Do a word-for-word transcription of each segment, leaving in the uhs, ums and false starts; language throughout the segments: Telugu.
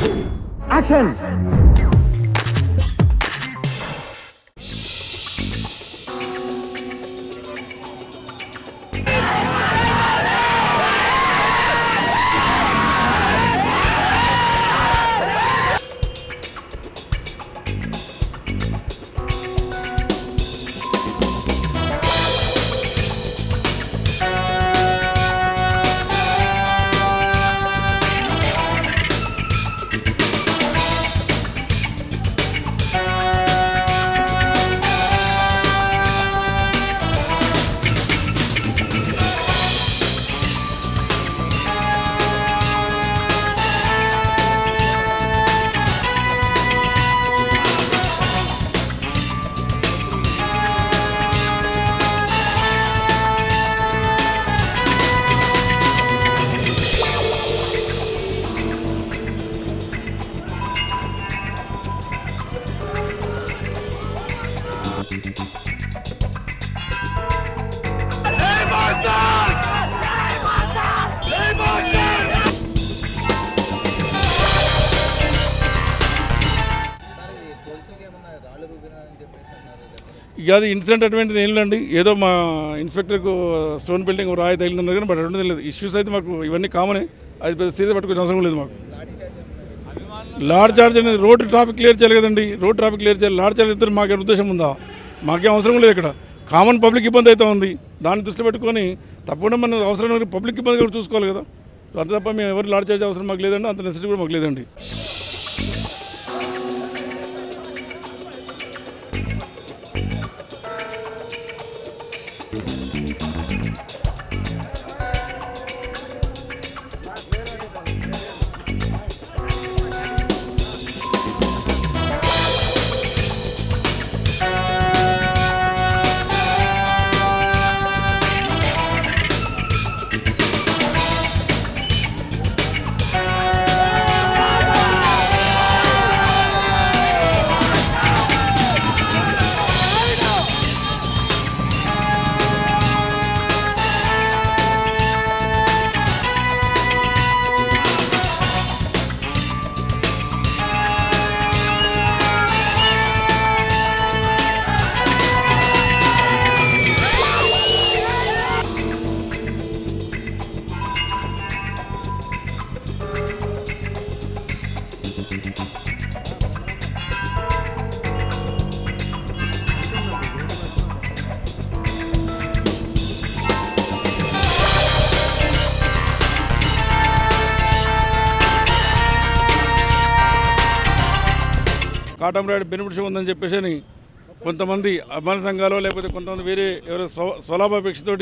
యాక్షన్. ఇక అది ఇన్సిడెంట్ అటువంటిది ఏం లేండి, ఏదో మా ఇన్స్పెక్టర్కు స్టోన్ బిల్డింగ్ రాయి తగిలింది కానీ బట్ అటువంటి లేదు. ఇష్యూస్ అయితే మాకు ఇవన్నీ కామనే, అది పెద్ద సీరియస్ పట్టుకునే అవసరం లేదు మాకు. లాడ్ చార్జ్ అనేది రోడ్డు ట్రాఫిక్ క్లియర్ చేయాలి కదండి, రోడ్ ట్రాఫిక్ క్లియర్ చేయాలి. లాడ్ చార్జ్ ఇద్దరు మాకేం ఉద్దేశం ఉందా? మాకేం అవసరం లేదు. ఇక్కడ కామన్ పబ్లిక్ ఇబ్బంది అయితే ఉంది, దాన్ని దృష్టి పెట్టుకొని తప్పకుండా మన అవసరం పబ్లిక్ ఇబ్బంది కూడా చూసుకోవాలి కదా. సో అంత తప్ప మేము ఎవరు లాడ్ చార్జ్ అవసరం మాకు లేదండి, అంత నెసిటీ కూడా మాకు లేదండి. కాటమరాయుడు బెనిఫిట్స్ ఉందని చెప్పేసి కొంతమంది అభిమాన సంఘాలు లేకపోతే కొంతమంది వేరే ఎవరో స్వ స్వలాభాపేక్షతోటి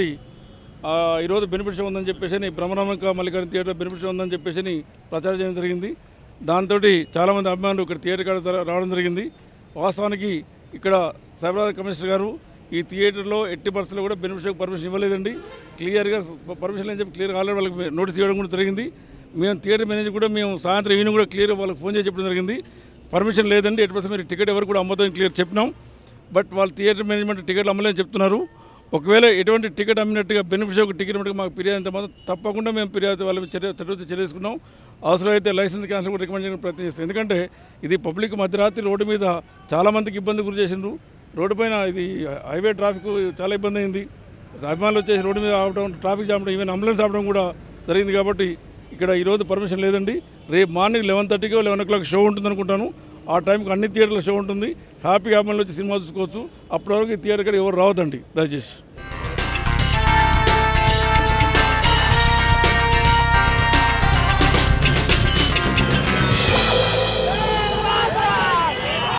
ఈరోజు బెనిఫిట్స్ ఉందని చెప్పేసి బ్రహ్మరాంబ మల్లికార్జున థియేటర్ బెనిఫిట్స్ ఉందని చెప్పేసి ప్రచారం చేయడం జరిగింది. దాంతో చాలామంది అభిమానులు ఇక్కడ థియేటర్ కాడ రావడం జరిగింది. వాస్తవానికి ఇక్కడ సైబరాబాద్ కమిషనర్ గారు ఈ థియేటర్లో ఎట్టి పరిస్థితుల్లో కూడా బెనిఫిట్స్కి పర్మిషన్ ఇవ్వలేదండి. క్లియర్గా పర్మిషన్ అని చెప్పి క్లియర్గా ఆల్రెడీ వాళ్ళకి నోటీస్ ఇవ్వడం కూడా జరిగింది. మేము థియేటర్ మేనేజర్ కూడా మేము సాయంత్రం ఈవినింగ్ కూడా క్లియర్గా వాళ్ళకి ఫోన్ చేసి చెప్పడం జరిగింది, పర్మిషన్ లేదండి, ఎట్టి పర్సెంట్ మీరు టికెట్ ఎవరు కూడా అమ్మదని క్లియర్ చెప్పినాం. బట్ వాళ్ళు థియేటర్ మేనేజ్మెంట్ టికెట్లు అమ్మలేని చెప్తున్నారు. ఒకవేళ ఎటువంటి టికెట్ అమ్మినట్టుగా బెనిఫిట్ ఒక టికెట్ అన్నట్టుగా మాకు ఫిర్యాదు ఎంత మాత్రం తప్పకుండా మేము ఫిర్యాదు వాళ్ళ చర్య చర్య చర్యసుకున్నాం. అవసరమైతే లైసెన్స్ క్యాన్సిల్ కూడా రికమెండ్ చేయడానికి ప్రయత్నిస్తాం. ఎందుకంటే ఇది పబ్లిక్ మధ్యరాత్రి రోడ్డు మీద చాలామందికి ఇబ్బంది గురి చేసిండ్రు. రోడ్డు పైన ఇది హైవే ట్రాఫిక్ చాలా ఇబ్బంది అయింది. అభిమానులు వచ్చేసి రోడ్డు మీద ఆపడం, ట్రాఫిక్ జామ్, ఈవెన్ అంబులెన్స్ ఆపడం కూడా జరిగింది. కాబట్టి ఇక్కడ ఈరోజు పర్మిషన్ లేదండి. రేపు మార్నింగ్ లెవెన్ థర్టీకి లెవెన్ ఓ క్లాక్ షో ఉంటుంది అనుకుంటాను. ఆ టైంకి అన్ని థియేటర్లో షో ఉంటుంది. హ్యాపీ అభిమానులు వచ్చి సినిమా చూసుకోవచ్చు. అప్పటివరకు ఈ థియేటర్ ఎవరు రావద్దండి దయచేసి.